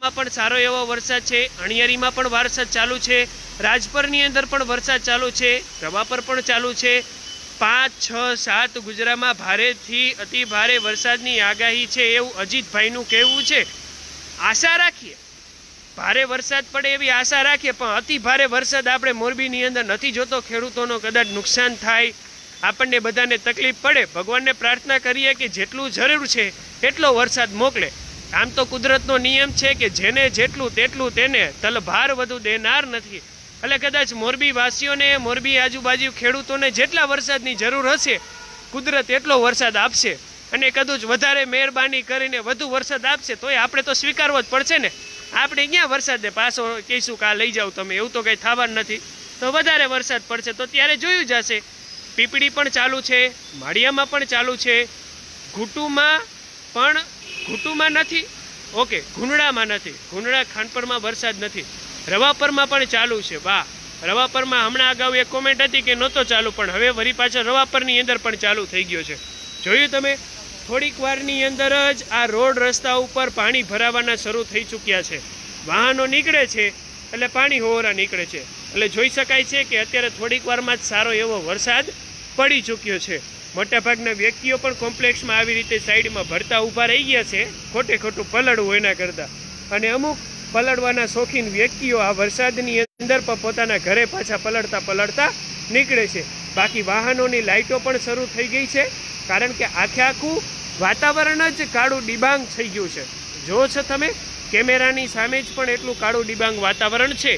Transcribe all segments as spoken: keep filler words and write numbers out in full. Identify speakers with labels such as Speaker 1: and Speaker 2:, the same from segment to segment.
Speaker 1: પણ સારો એવો વરસાદ છે, અણિયારીમાં પણ વરસાદ ચાલુ છે, રાજપરની અંદર પણ વરસાદ ચાલુ છે, રવાપર પણ ચાલુ છે। પાંચ છ સાત ગુજરાતમાં ભારેથી અતિ ભારે વરસાદની આગાહી છે એવું અજીતભાઈનું કહેવું છે। આશા રાખીએ ભારે વરસાદ પડે એવી આશા રાખીએ, પણ અતિ ભારે વરસાદ આપણે મોરબીની અંદર નથી જોતો। ખેડૂતોનો કદાચ નુકસાન થાય, આપણને બધાને તકલીફ પડે। ભગવાનને પ્રાર્થના કરીએ કે જેટલું જરૂર છે એટલો વરસાદ મોકલે। આમ તો કુદરતનો નિયમ છે કે જેને જેટલું તેટલું તેને તલભાર વધુ દેનાર નથી। એટલે કદાચ મોરબી વાસીઓને, મોરબી આજુબાજુ ખેડૂતોને જેટલા વરસાદની જરૂર હશે કુદરત એટલો વરસાદ આપશે, અને કદાચ વધારે મહેરબાની કરીને વધુ વરસાદ આપશે તોય આપણે તો સ્વીકારવો જ પડશે ને। આપણે ક્યાં વરસાદને પાછો કહીશું કે આ લઈ જાઓ તમે, એવું તો કંઈ થવાનું નથી। તો વધારે વરસાદ પડશે તો ત્યારે જોયું જશે। પીપળી પણ ચાલુ છે, માળિયામાં પણ ચાલુ છે, ઘૂંટુમાં પણ ઘૂંટુમાં નથી, ઓકે ગુંડળામાં નથી, ગુંડળા ખાનપરમાં વરસાદ નથી, રવાપરમાં પણ ચાલુ છે। વાહ, રવાપરમાં હમણાં અગાઉ એક કોમેન્ટ હતી કે નહોતો ચાલુ, પણ હવે વળી પાછળ રવાપરની અંદર પણ ચાલુ થઈ ગયો છે। જોયું તમે, થોડીક વારની અંદર જ આ રોડ રસ્તા ઉપર પાણી ભરાવાના શરૂ થઈ ચૂક્યા છે। વાહનો નીકળે છે એટલે પાણી હોવરા નીકળે છે, એટલે જોઈ શકાય છે કે અત્યારે થોડીક વારમાં જ સારો એવો વરસાદ પડી ચૂક્યો છે। મોટાભાગના વ્યક્તિઓ પણ કોમ્પ્લેક્સમાં આવી રીતે સાઈડમાં ભરતા ઊભા રહી ગયા છે, ખોટે ખોટું પલળવું એના કરતાં। અને અમુક પલળવાના શોખીન વ્યક્તિઓ આ વરસાદની અંદર પણ પોતાના ઘરે પાછા પલળતા પલળતા નીકળે છે। બાકી વાહનોની લાઇટો પણ શરૂ થઈ ગઈ છે, કારણ કે આખે આખું વાતાવરણ જ કાળું ડિબાંગ થઈ ગયું છે। જો છો તમે કેમેરાની સામે જ પણ એટલું કાળું ડિબાંગ વાતાવરણ છે।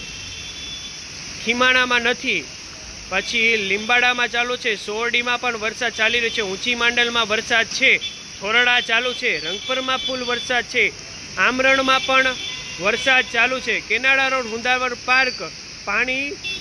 Speaker 1: ખીમાણામાં નથી, પછી લીંબાડામાં ચાલુ છે, સોરડીમાં પણ વરસાદ ચાલી રહ્યો છે, ઊંચી માંડલમાં વરસાદ છે, થોરડા ચાલુ છે, રંગપરમાં ફૂલ વરસાદ છે, આમરણમાં પણ વરસાદ ચાલુ છે, કેનાડા રોડ હુંદાવર પાર્ક પાણી